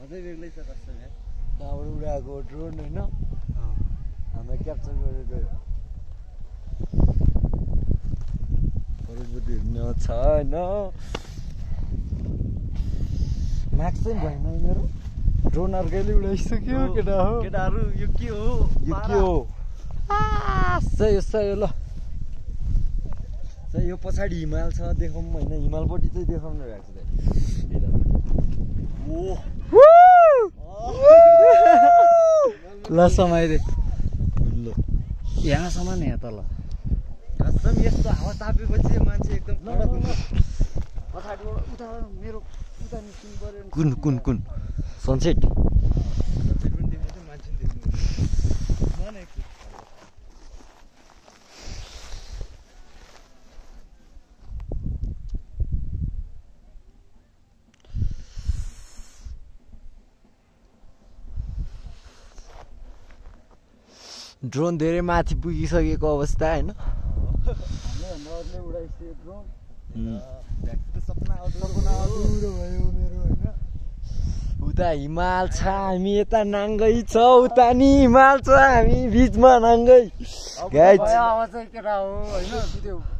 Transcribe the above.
अझै बेग्लै छ कस्तो यार त्यहाँबाट उडाएको ड्रोन होइन हामीलाई क्याप्चर गरेर गयो करोडपति हेर्ने छ होइन मार्क्स चाहिँ भएन मेरो ड्रोन अर्कैले उडाइसक्यो केटा हो केटाहरू यो के हो यो के हो सही ल सही यो पछाडि हिमाल छ देखाउँ होइन हिमालपट्टि चाहिँ देखाउनु भएको छ ल समाइदे ल यहाँ समान यहाँ तल कसम यस्तो हावा तापेपछि मान्छे एकदम कडक हुन्छ पछाडिबाट उता मेरो उता निस्किनु पर्यो कुन सनसेट सनसेट पनि देख्नु मान्छे पनि देख्नु ड्रोन धेरै माथि पुगिसकेको अवस्था होइन उता हिमाल छ हामी यता नाङ्गै छ उता नि हिमाल छ हामी बिचमा नाङ्गै अब चाहिँ केटा हो होइन